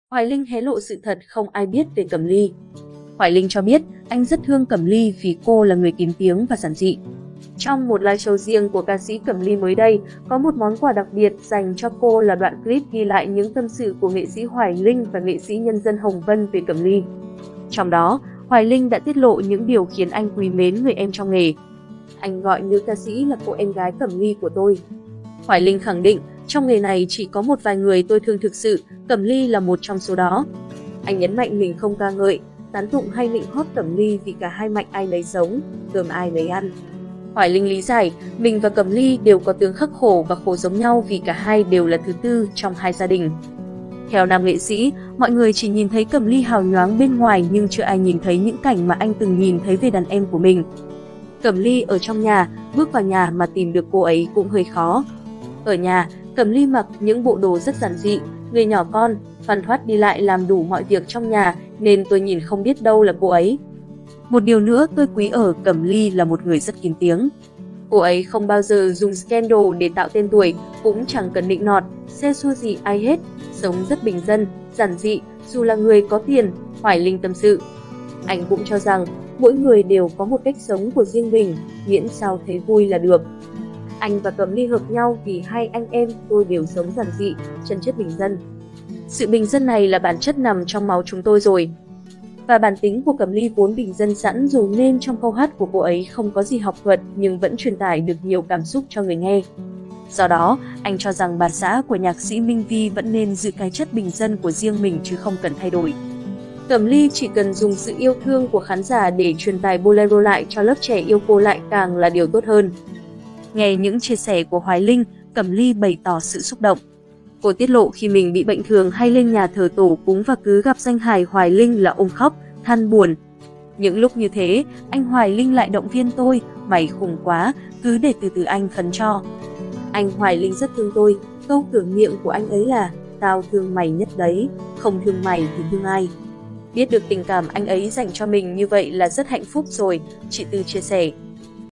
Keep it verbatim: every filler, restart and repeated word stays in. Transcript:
Hoài Linh hé lộ sự thật không ai biết về Cẩm Ly. Hoài Linh cho biết anh rất thương Cẩm Ly vì cô là người kín tiếng và giản dị. Trong một live show riêng của ca sĩ Cẩm Ly mới đây, có một món quà đặc biệt dành cho cô là đoạn clip ghi lại những tâm sự của nghệ sĩ Hoài Linh và nghệ sĩ nhân dân Hồng Vân về Cẩm Ly. Trong đó, Hoài Linh đã tiết lộ những điều khiến anh quý mến người em trong nghề. Anh gọi nữ ca sĩ là cô em gái Cẩm Ly của tôi. Hoài Linh khẳng định, trong nghề này chỉ có một vài người tôi thương thực sự, Cẩm Ly là một trong số đó. Anh nhấn mạnh mình không ca ngợi, tán tụng hay nịnh hót Cẩm Ly vì cả hai mạnh ai nấy sống, cơm ai nấy ăn. Hoài Linh lý giải, mình và Cẩm Ly đều có tướng khắc khổ và khổ giống nhau vì cả hai đều là thứ tư trong hai gia đình. Theo nam nghệ sĩ, mọi người chỉ nhìn thấy Cẩm Ly hào nhoáng bên ngoài nhưng chưa ai nhìn thấy những cảnh mà anh từng nhìn thấy về đàn em của mình. Cẩm Ly ở trong nhà, bước vào nhà mà tìm được cô ấy cũng hơi khó. Ở nhà, Cẩm Ly mặc những bộ đồ rất giản dị, người nhỏ con, thoăn thoắt đi lại làm đủ mọi việc trong nhà nên tôi nhìn không biết đâu là cô ấy. Một điều nữa tôi quý ở Cẩm Ly là một người rất kín tiếng. Cô ấy không bao giờ dùng scandal để tạo tên tuổi, cũng chẳng cần nịnh nọt, xe xua gì ai hết, sống rất bình dân, giản dị, dù là người có tiền, Hoài Linh tâm sự. Anh cũng cho rằng mỗi người đều có một cách sống của riêng mình, miễn sao thấy vui là được. Anh và Cẩm Ly hợp nhau vì hai anh em tôi đều sống giản dị, chân chất bình dân. Sự bình dân này là bản chất nằm trong máu chúng tôi rồi. Và bản tính của Cẩm Ly vốn bình dân sẵn dù nên trong câu hát của cô ấy không có gì học thuật nhưng vẫn truyền tải được nhiều cảm xúc cho người nghe. Do đó, anh cho rằng bà xã của nhạc sĩ Minh Vi vẫn nên giữ cái chất bình dân của riêng mình chứ không cần thay đổi. Cẩm Ly chỉ cần dùng sự yêu thương của khán giả để truyền tải bolero lại cho lớp trẻ yêu cô lại càng là điều tốt hơn. Nghe những chia sẻ của Hoài Linh, Cẩm Ly bày tỏ sự xúc động. Cô tiết lộ khi mình bị bệnh thường hay lên nhà thờ tổ cúng và cứ gặp danh hài Hoài Linh là ôm khóc, than buồn. Những lúc như thế, anh Hoài Linh lại động viên tôi, mày khủng quá, cứ để từ từ anh phấn cho. Anh Hoài Linh rất thương tôi, câu tưởng niệm của anh ấy là, tao thương mày nhất đấy, không thương mày thì thương ai. Biết được tình cảm anh ấy dành cho mình như vậy là rất hạnh phúc rồi, chị Tư chia sẻ.